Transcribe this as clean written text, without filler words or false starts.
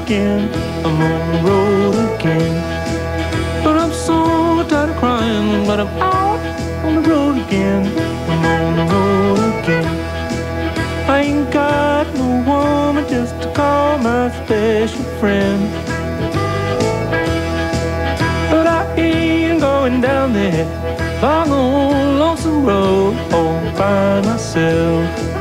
again, I'm on the road again. But I'm so tired of crying, but I'm out on the road again, I'm on the road again. I ain't got no woman just to call my special friend, but I ain't going down that long old lonesome road all by myself.